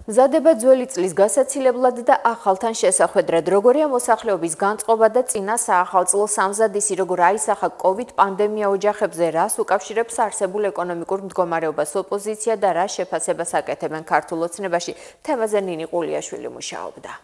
მზადება ძველი წლის გასაცილებლად და ახალთან შესახვედრად, როგორია მოსახლეობის განწყობა და წინა საახალწლო სამზადისი, როგორ აისახა COVID პანდემია ოჯახებზე, რას უკავშირებს არსებულ ეკონომიკურ მდგომარეობას ოპოზიცია და რა შეფასებას აკეთებენ ქართულ ოცნებაში, თემაზე ნინი ყულიაშვილი მუშაობდა.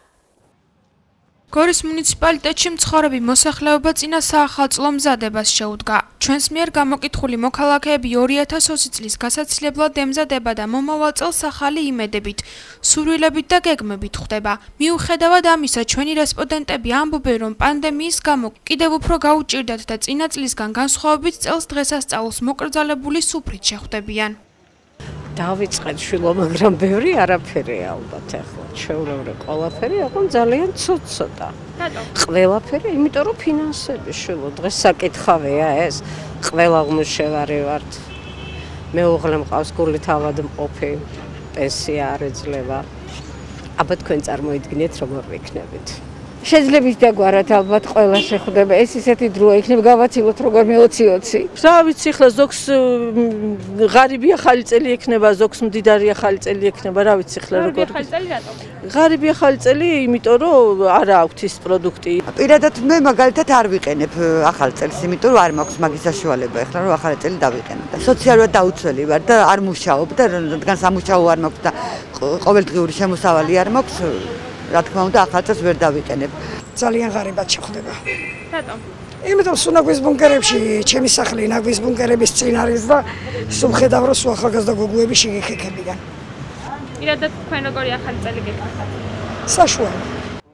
გორის მუნიციპალიტეტში მცხოვრები მოსახლეობა წინა საახალწლო მზადებას შეუდგა. ჩვენს მიერ გამოკითხული მოქალაქეები 2020 წლის გასაცილებლად ემზადება და მომავალ წელს ახალი იმედებით, სურვილებით და გეგმებით ხვდება. მიუხედავად ამისა, ჩვენი რესპონდენტები ამბობენ, რომ პანდემიის გამო კიდევ უფრო გაუჭირდათ და წინა წლისგან განსხვავებით წელს დღესასწაულს მოკრძალებული სუფრით შეხვდებიან. დავიწყეთ შვილო, მაგრამ ბევრი არაფერი ალბათ ახლა. ჩვეულებრივ ყველაფერი, ახლა ძალიან ცოტა. ყველაფერი, იმიტომ რომ ფინანსები შვილო, დღეს საკითხავია ეს. ყველა ღმუშევარი ვართ. მეუღლე მყავს გულით ავად მყოფი, პენსია არ ეძლევა. აბა თქვენ წარმოიდგინეთ როგორ ვიქნებით. შეძლებით დაგვარათ ალბათ ყველა შეხვდება. ეს ისეთი დროა იქნება გავაცილოთ როგორ მე-20-20. რა ვიცი, ახლა ზოგს ღარიბი ახალი წელი ექნება, ზოგს მდიდარი ახალი წელი ექნება, რა ვიცი ახლა როგორ. ახალი წელი რატომ? ღარიბი ახალი წელი, იმიტომ რომ არ აქვს ის პროდუქტი. პირადად მე მაგალითად არ ვიყენებ ახალ წელს, იმიტომ რომ არ მაქვს მაგის საშუალება ახლა რომ ახალი წელი დავიყენო. სოციალურად დაუცველი ვარ და არ მუშაობ და რადგან სამუშაო არ მაქვს და ყოველდღიური შემოსავალი არ მაქვს, რა თქმა უნდა ახალ წელს ვერ დავიყენებ. ძალიან ღარიბად შეხვდება. რატომ? იმიტომ სუნაგვის ბუნკერებში, ჩემი სახლი ნაგვის ბუნკერების წინ არის და სულ ხედავ რომ სულ ახალგაზრდა გოგოები შეგექექებიან. პირადად თქვენ როგორი ახალი წელი გეკეთებათ? საშუალო.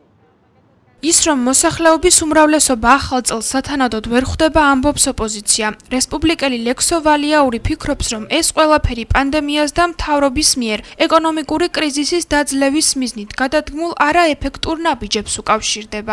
ის რომ მოსახლეობის უმრავლესობა ახალ წელს სათანადოდ ვერ ხვდება, ამბობს ოპოზიცია. რესპუბლიკელი ლექსო ვალიაური ფიქრობს, რომ ეს ყველაფერი პანდემიას და მთავრობის მიერ ეკონომიკური კრიზისის დაძლევის მიზნით გადადგმულ არაეფექტურ ნაბიჯებს უკავშირდება.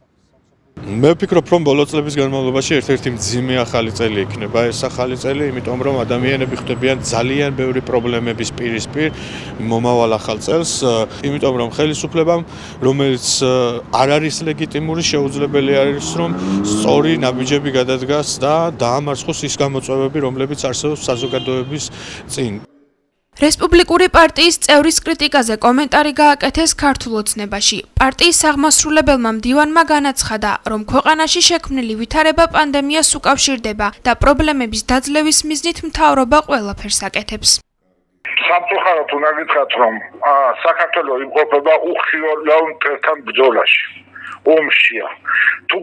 მე ვფიქრობ, რომ ბოლო წლების განმავლობაში ერთ-ერთი მძიმე ახალი წელი იქნება ეს ახალი წელი, იმიტომ რომ ადამიანები ხვდებიან ძალიან ბევრი პრობლემების პირისპირ მომავალ ახალ წელს, იმიტომ რომ ხელისუფლებამ, რომელიც არ არის ლეგიტიმური, შეუძლებელი არის, რომ სწორი ნაბიჯები გადადგას და დაამარცხოს ის გამოწვევები, რომლებიც არსებობს საზოგადოების წინ. რესპუბლიკური პარტიის წევრის კრიტიკაზე კომენტარი გააკეთეს ქართულ ოცნებაში. პარტიის აღმასრულებელმა მდივანმა განაცხადა, რომ ქვეყანაში შექმნილი ვითარება პანდემიას უკავშირდება და პრობლემების დაძლევის მიზნით მთავრობა ყველაფერს აკეთებს. სამწუხაროდ უნდა გითხრათ, რომ საქართველოს იმყოფება უხილავ მტერთან ბრძოლაში. ომშია. თუ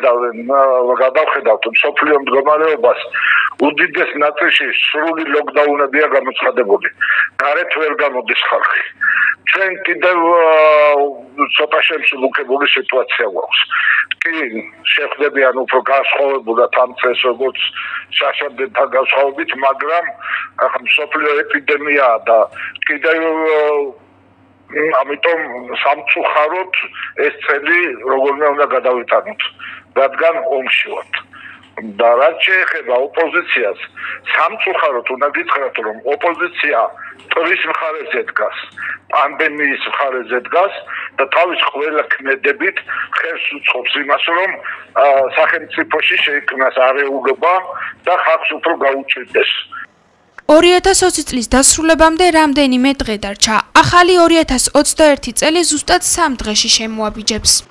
გადავხედავთ მსოფლიო მდგომარეობას, უდიდეს ნაწილში სრული ლოკდაუნებია გამოცხადებული. გარეთ ვერ გამოდის ხალხი. ჩვენ კიდევ ცოტა შემსუბუქებული სიტუაცია გვაქვს. კი, შეხვდებიან უფრო განსხვავებულად ამ წელს, როგორც შაშადთან განსხვავებით, მაგრამ მსოფლიო ეპიდემიაა და კიდევ ამიტომ სამწუხაროდ ეს წელი როგორმე უნდა გადავიტანოთ, რადგან ომში ვართ. და რაც შეეხება ოპოზიციას, სამწუხაროდ უნდა გითხრათ, რომ ოპოზიცია ტრის მხარეზე დგას, პანდემიის მხარეზე დგას და თავის ყველა ქმედებით ხელს უწყობს იმას, რომ სახელმწიფოში შეიქმნას არეულობა და ხალხს უფრო გაუჭირდეს. 2020 წლის დასრულებამდე რამდენიმე დღე დარჩა. ახალი 2021 წელი ზუსტად 3 დღეში შემოაბიჯებს.